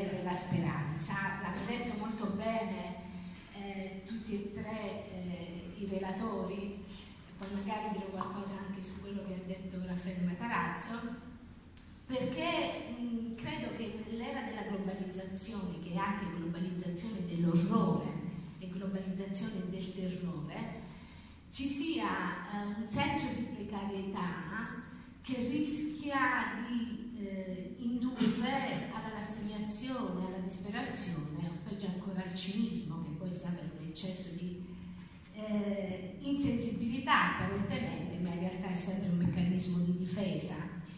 perdere la speranza. L'hanno detto molto bene tutti e tre i relatori, poi magari dirò qualcosa anche su quello che ha detto Raffaele Matarazzo, perché credo che nell'era della globalizzazione, che è anche globalizzazione dell'orrore e globalizzazione del terrore, ci sia un senso di precarietà che rischia di indurre alla rassegnazione, alla disperazione, o peggio ancora al cinismo, che poi si ha per un eccesso di insensibilità apparentemente, ma in realtà è sempre un meccanismo di difesa.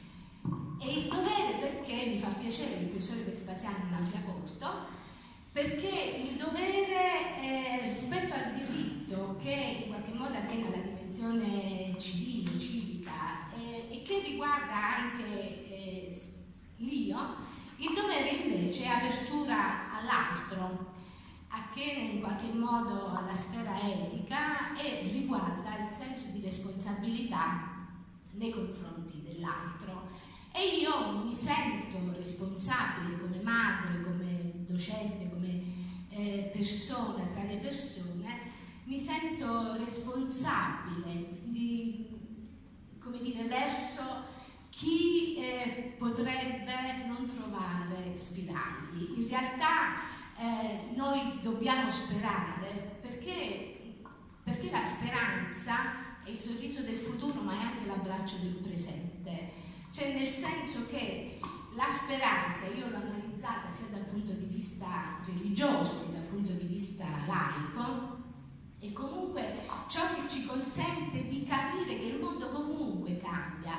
E il dovere, perché mi fa piacere che il professore Vespasiani l'abbia colto, perché il dovere rispetto al diritto, che in qualche modo attiene alla dimensione civile, civica, e che riguarda anche l'io, il dovere invece è apertura all'altro, attiene in qualche modo alla sfera etica e riguarda il senso di responsabilità nei confronti dell'altro. E io mi sento responsabile come madre, come docente, come persona tra le persone, mi sento responsabile di, come dire, verso chi potrebbe non trovare spiragli. In realtà noi dobbiamo sperare perché la speranza è il sorriso del futuro, ma è anche l'abbraccio del presente. Cioè, nel senso che la speranza, io l'ho analizzata sia dal punto di vista religioso che dal punto di vista laico, è comunque ciò che ci consente di capire che il mondo comunque cambia.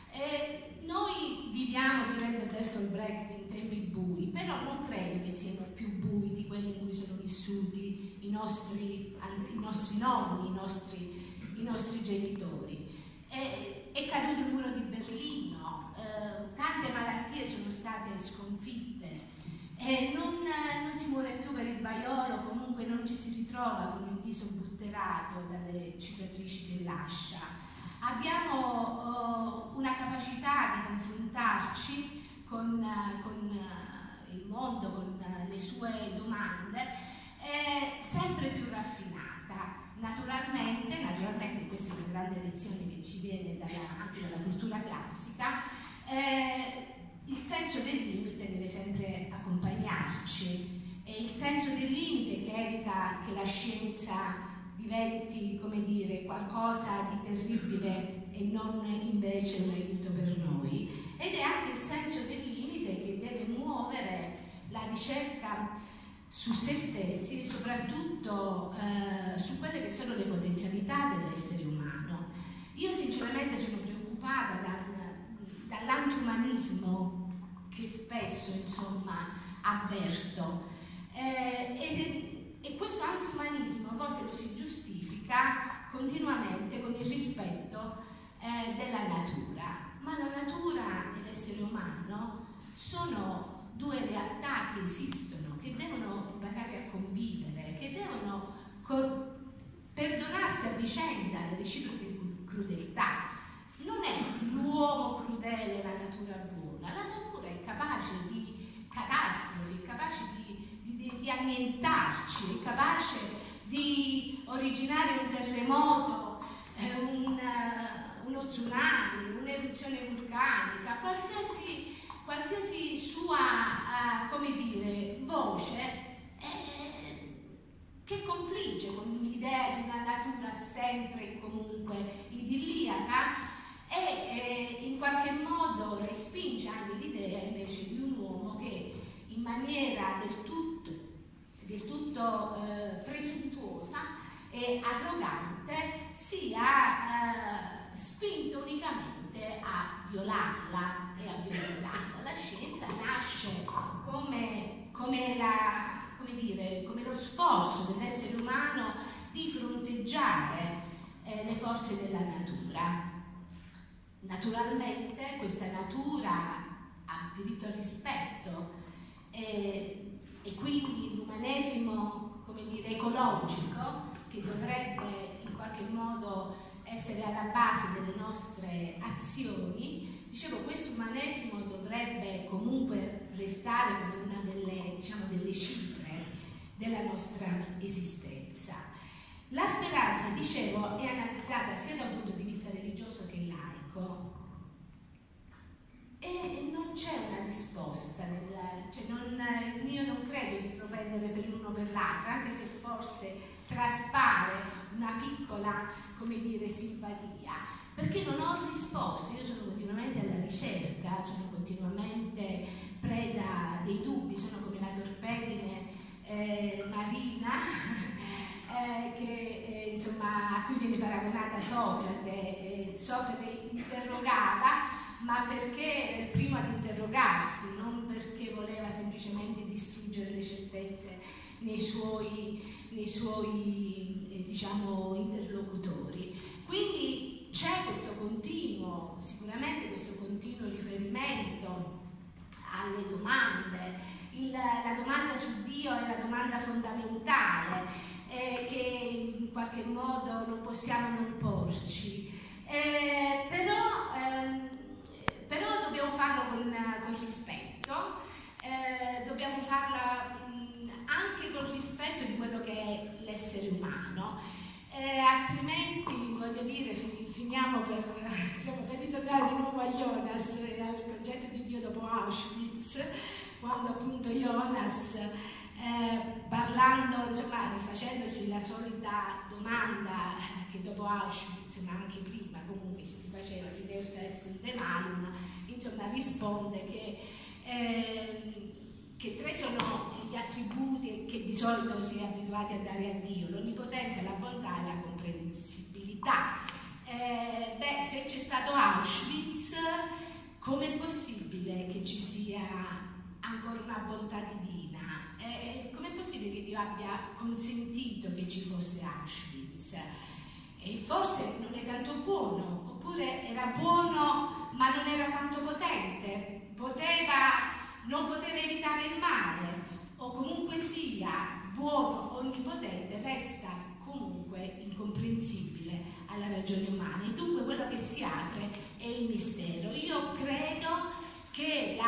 Noi viviamo, direbbe Bertolt Brecht, in tempi bui, però non credo che siano più bui di quelli in cui sono vissuti i nostri nonni, i nostri genitori. È caduto il muro di Berlino, tante malattie sono state sconfitte, non si muore più per il vaiolo, comunque non ci si ritrova con il viso butterato dalle cicatrici che lascia. Abbiamo una capacità di confrontarci con il mondo, con le sue domande, sempre più raffinata. Naturalmente questa è una grande lezione che ci viene anche dalla cultura classica, il senso del limite deve sempre accompagnarci, è il senso del limite che evita che la scienza diventi, come dire, qualcosa di terribile e non invece un aiuto per noi, ed è anche il senso del limite che deve muovere la ricerca su se stessi e soprattutto su quelle che sono le potenzialità dell'essere umano. Io sinceramente sono preoccupata dall'antiumanismo che spesso, insomma, avverto, e questo antiumanismo a volte lo si giustifica continuamente con il rispetto della natura, ma la natura e l'essere umano sono due realtà che esistono, che devono imparare a convivere, che devono perdonarsi a vicenda le reciproche crudeltà. Non è l'uomo crudele, la natura buona, la natura è capace di catastrofi, è capace di annientarci, è capace di originare un terremoto, uno tsunami, un'eruzione vulcanica, qualsiasi sua, come dire, voce che confligge con l'idea di una natura sempre e comunque idilliaca e in qualche modo respinge anche l'idea invece di un uomo che in maniera del tutto presuntuosa e arrogante sia spinto unicamente a violarla e a violentarla. La scienza nasce come lo sforzo dell'essere umano di fronteggiare le forze della natura. Naturalmente questa natura ha diritto al rispetto e quindi l'umanesimo, come dire, ecologico, che dovrebbe in qualche modo essere alla base delle nostre azioni, dicevo, questo umanesimo dovrebbe comunque restare come una delle cifre della nostra esistenza. La speranza, dicevo, è analizzata sia da un punto di vista religioso che laico, e non c'è una risposta, io non credo di propendere per l'uno o per l'altro, anche se forse traspare una piccola, come dire, simpatia, perché non ho risposte. Io sono continuamente alla ricerca, sono continuamente preda dei dubbi, sono come la torpedine marina a cui viene paragonata Socrate. Socrate interrogava, ma perché era il primo ad interrogarsi, non perché voleva semplicemente distruggere le certezze nei suoi interlocutori. Quindi c'è sicuramente questo continuo riferimento alle domande. La domanda su Dio è la domanda fondamentale che in qualche modo non possiamo non porci, però dobbiamo farlo con rispetto, dobbiamo farla anche con rispetto di quello che è l'essere umano, altrimenti, voglio dire, finiamo per ritornare di nuovo a Jonas e al progetto di Dio dopo Auschwitz, quando appunto Jonas, parlando, rifacendosi la solita domanda che dopo Auschwitz, ma anche prima comunque si faceva, si Deus est un demalum, risponde che tre sono gli attributi che di solito si è abituati a dare a Dio: l'onnipotenza, la bontà e la comprensibilità. Se c'è stato Auschwitz, com'è possibile che ci sia ancora una bontà divina? Com'è possibile che Dio abbia consentito che ci fosse Auschwitz? E forse non è tanto buono, oppure era buono ma non era tanto potente, non poteva evitare il male, o comunque sia buono, onnipotente, resta comunque incomprensibile alla ragione umana. E dunque quello che si apre è il mistero. Io credo che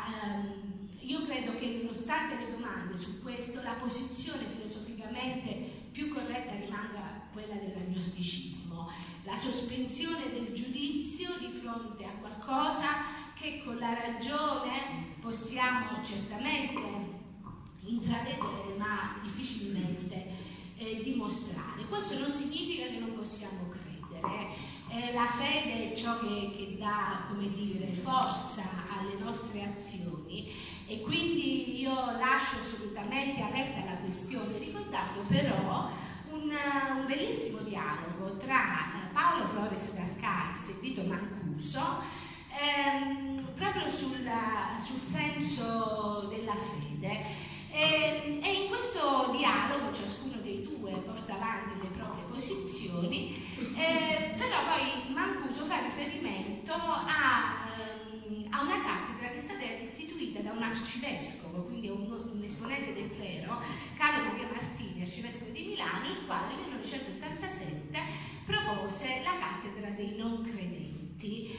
nonostante le domande su questo, la posizione filosoficamente più corretta rimanga quella dell'agnosticismo, la sospensione del giudizio di fronte a qualcosa che con la ragione possiamo certamente intravedere, ma difficilmente dimostrare. Questo non significa che non possiamo credere. La fede è ciò che dà, come dire, forza alle nostre azioni, e quindi io lascio assolutamente aperta la questione, ricordando però un bellissimo dialogo tra Paolo Flores Garcais e Vito Mancuso, proprio sul senso della fede. E in questo dialogo ciascuno dei due porta avanti le proprie posizioni, però poi Mancuso fa riferimento a una cattedra che è stata istituita da un arcivescovo, quindi un esponente del clero, Carlo Maria Martini, arcivescovo di Milano, il quale nel 1987 propose la cattedra dei non credenti.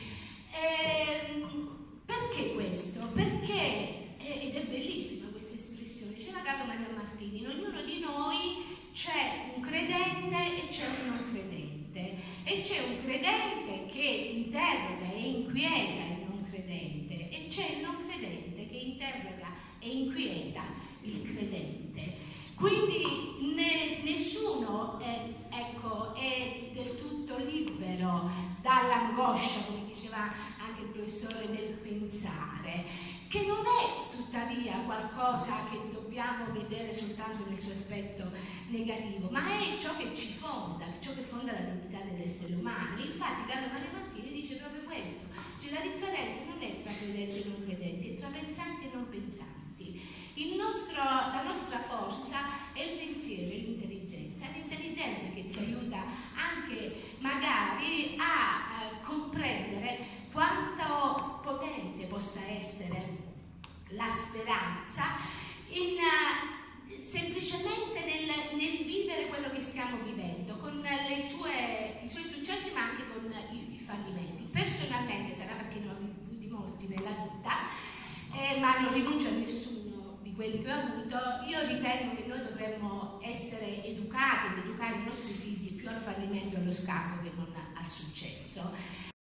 Perché questo? Perché, ed è bellissima questa espressione, diceva Carlo Maria Martini, in ognuno di noi c'è un credente e c'è un non credente, e c'è un credente che interroga e inquieta il non credente, e c'è il non credente che interroga e inquieta il credente. Quindi nessuno è del tutto libero dall'angoscia, come diceva anche il professore, del pensare, che non è tuttavia qualcosa che dobbiamo vedere soltanto nel suo aspetto negativo, ma è ciò che ci fonda, ciò che fonda la dignità dell'essere umano. Infatti Carlo Maria Martini dice proprio questo, cioè la differenza non è tra credenti e non credenti, è tra pensanti e non pensanti. La nostra forza è il pensiero e l'intelligenza che ci aiuta anche magari a comprendere quanto potente possa essere la speranza semplicemente nel vivere quello che stiamo vivendo, con i suoi successi ma anche con i fallimenti. Personalmente, sarà perché ne ho avuti molti nella vita, ma non rinuncio a nessuno di quelli quelli che ho avuto, io ritengo che noi dovremmo essere educati ed educare i nostri figli più al fallimento e allo scacco che non al successo.